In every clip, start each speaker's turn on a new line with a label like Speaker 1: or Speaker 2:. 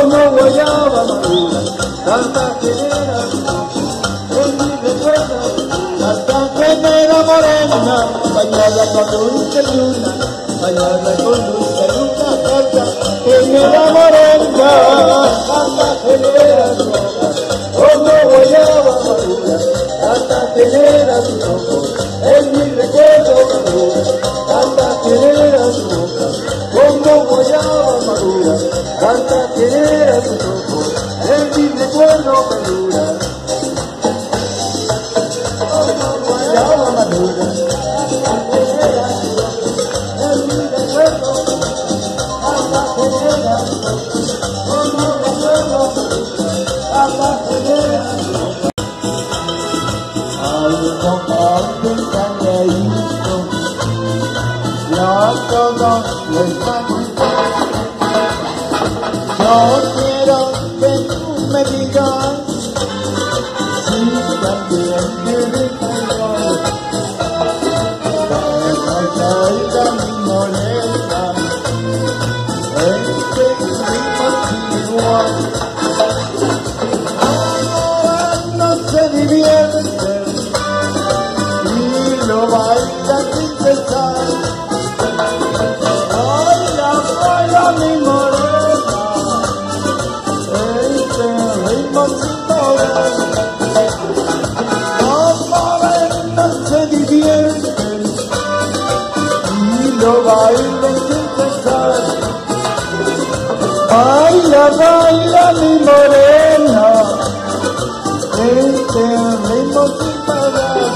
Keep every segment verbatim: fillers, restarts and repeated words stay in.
Speaker 1: como guayaba madura, tanta generación, en mi recuerdo, tanta gemela morena, bañada con luz de luna, bañada con luz de luna, tanta gemela morena, tanta generación, como guayaba madura, tanta generación, en mi recuerdo madura, tanta generación, como guayaba madura, tanta generación, en mi recuerdo madura, como guayaba madura, tanta generación, en mi recuerdo, tanta generación, como guayaba madura, tanta generación. Al comparte calladito, ya todos lo están. Yo quiero que tú me digas si también quieres jugar. Que no caiga mi morena, este ritmo igual. Ahora no se divierte y lo baila sin cesar. Baila, baila mi morena, este ritmo sin parar. Los morenos se divierten y lo bailan sin cesar. Baila, baila mi morena, este ritmo sin parar.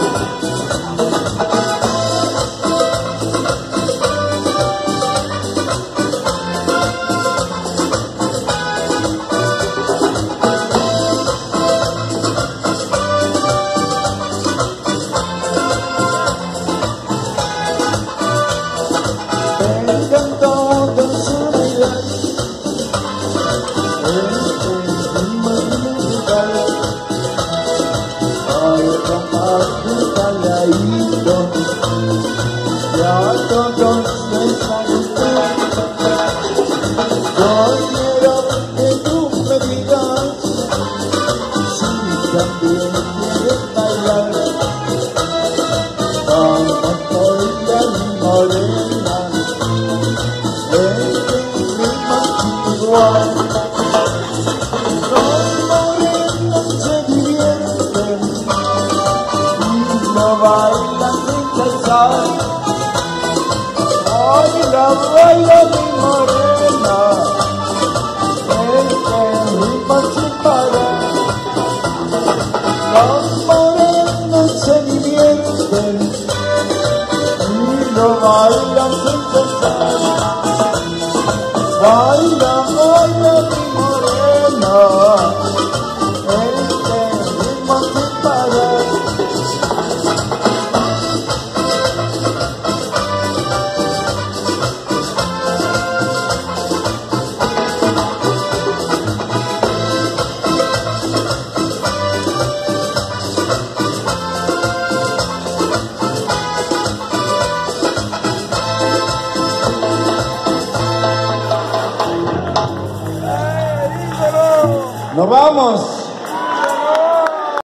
Speaker 1: Baila, baila mi morena, este ritmo sin parar. Los morenos se divierten y lo bailan sin cesar. Baila, baila mi morena, este ritmo sin parar. ¡Nos vamos!